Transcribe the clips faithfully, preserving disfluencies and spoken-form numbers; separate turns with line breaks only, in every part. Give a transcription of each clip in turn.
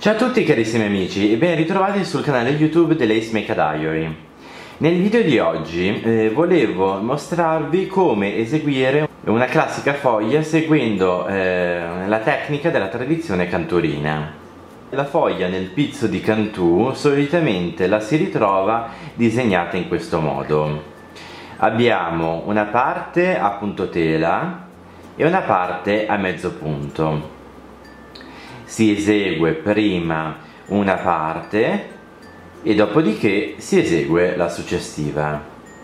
Ciao a tutti carissimi amici e ben ritrovati sul canale YouTube dell'Ace Make a Diary. Nel video di oggi eh, volevo mostrarvi come eseguire una classica foglia seguendo eh, la tecnica della tradizione canturina. La foglia nel pizzo di Cantù solitamente la si ritrova disegnata in questo modo. Abbiamo una parte a punto tela e una parte a mezzo punto. Si esegue prima una parte e dopodiché si esegue la successiva.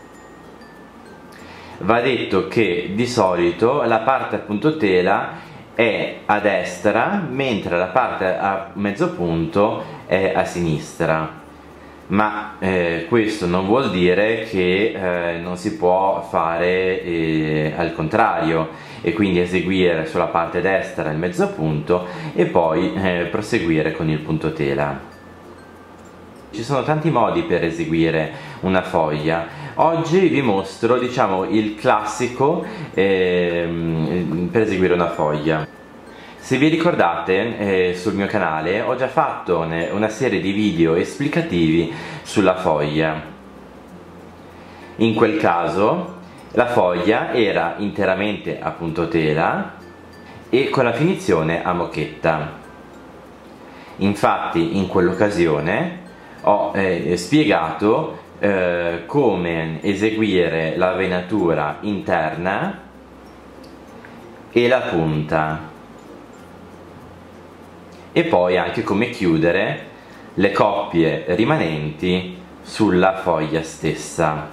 Va detto che di solito la parte a punto tela è a destra mentre la parte a mezzo punto è a sinistra, ma eh, questo non vuol dire che eh, non si può fare eh, al contrario e quindi eseguire sulla parte destra il mezzo punto e poi eh, proseguire con il punto tela. Ci sono tanti modi per eseguire una foglia. Oggi vi mostro, diciamo, il classico eh, per eseguire una foglia. Se vi ricordate, eh, sul mio canale ho già fatto una serie di video esplicativi sulla foglia. In quel caso la foglia era interamente a punto tela e con la finizione a mochetta. Infatti in quell'occasione ho eh, spiegato eh, come eseguire la venatura interna e la punta, e poi anche come chiudere le coppie rimanenti sulla foglia stessa.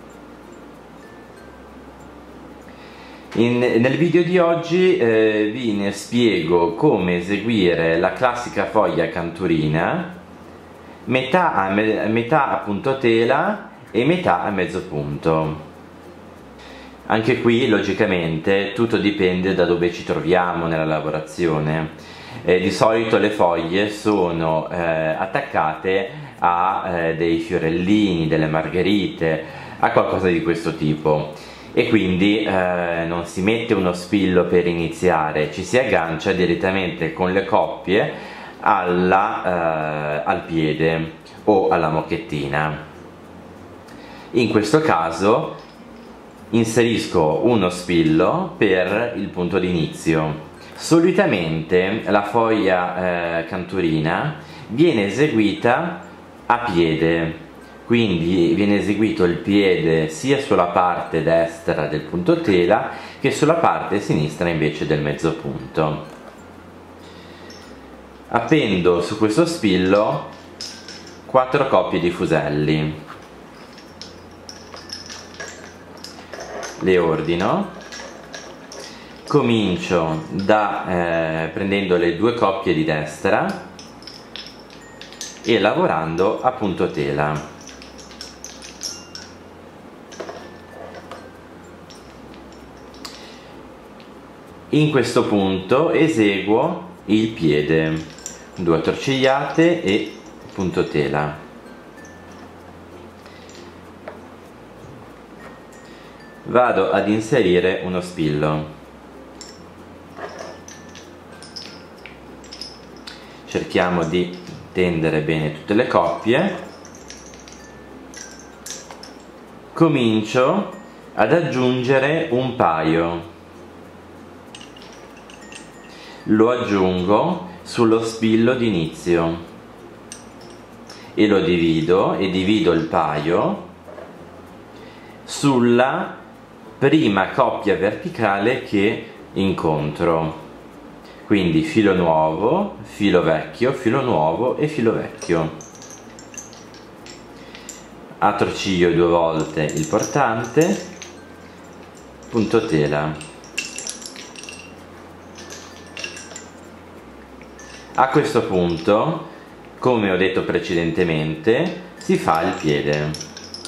In, nel video di oggi eh, vi ne spiego come eseguire la classica foglia canturina metà a, me, metà a punto tela e metà a mezzo punto. Anche qui logicamente tutto dipende da dove ci troviamo nella lavorazione. Eh, di solito le foglie sono eh, attaccate a eh, dei fiorellini, delle margherite, a qualcosa di questo tipo, e quindi eh, non si mette uno spillo per iniziare, ci si aggancia direttamente con le coppie alla, eh, al piede o alla mocchettina. In questo caso inserisco uno spillo per il punto di inizio. Solitamente la foglia eh, canturina viene eseguita a piede, quindi viene eseguito il piede sia sulla parte destra del punto tela che sulla parte sinistra invece del mezzo punto. Appendo su questo spillo quattro coppie di fuselli, le ordino. Comincio da eh, prendendo le due coppie di destra e lavorando a punto tela. In questo punto eseguo il piede, due attorcigliate e punto tela. Vado ad inserire uno spillo. Cerchiamo di tendere bene tutte le coppie. Comincio ad aggiungere un paio. Lo aggiungo sullo spillo d'inizio e lo divido e divido il paio sulla prima coppia verticale che incontro. Quindi filo nuovo, filo vecchio, filo nuovo e filo vecchio. Attorciglio due volte il portante, punto tela. A questo punto, come ho detto precedentemente, si fa il piede.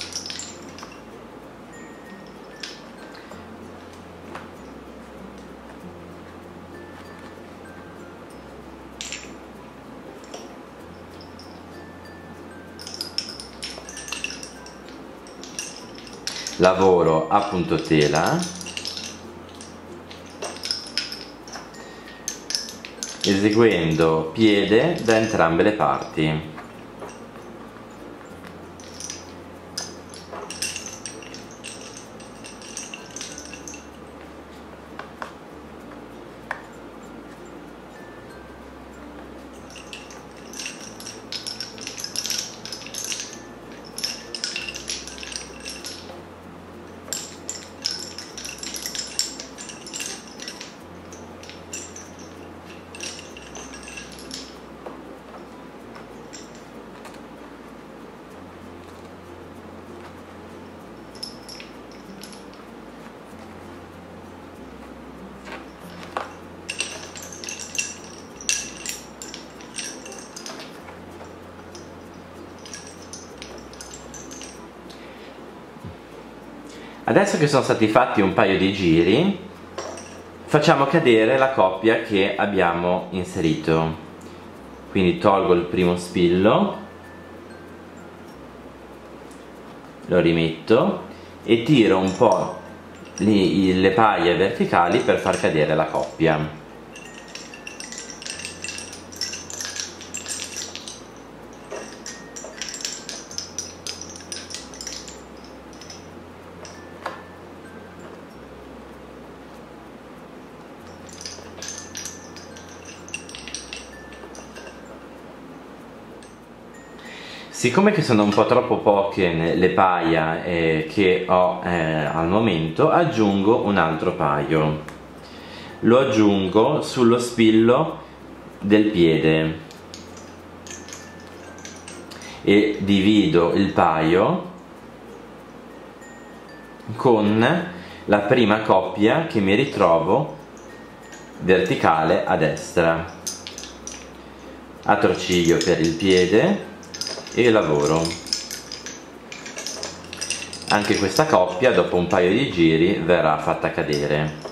Lavoro a punto tela eseguendo piede da entrambe le parti. Adesso che sono stati fatti un paio di giri, facciamo cadere la coppia che abbiamo inserito. Quindi tolgo il primo spillo, lo rimetto e tiro un po' le, le paglie verticali per far cadere la coppia. Siccome che sono un po' troppo poche le paia eh, che ho eh, al momento, aggiungo un altro paio. Lo aggiungo sullo spillo del piede e divido il paio con la prima coppia che mi ritrovo verticale a destra. Attorciglio per il piede e lavoro. Anche questa coppia dopo un paio di giri verrà fatta cadere.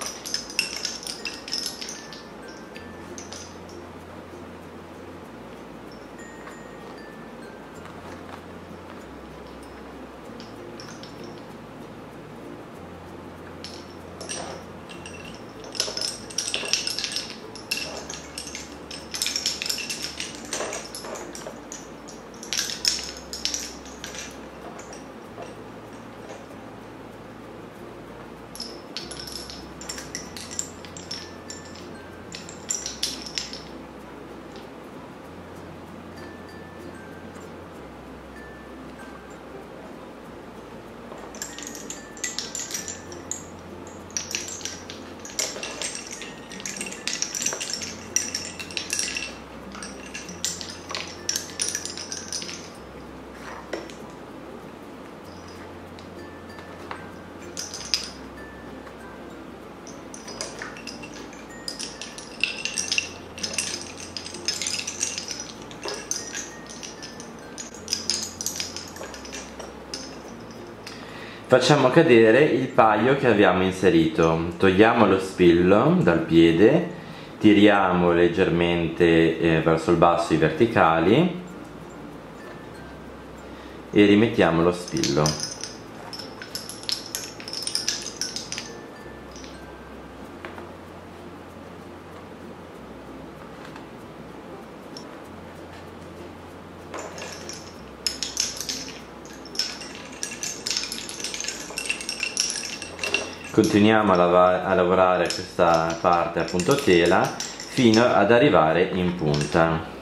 Facciamo cadere il paio che abbiamo inserito, togliamo lo spillo dal piede, tiriamo leggermente eh, verso il basso i verticali e rimettiamo lo spillo. Continuiamo a, lav- a lavorare questa parte appunto tela fino ad arrivare in punta.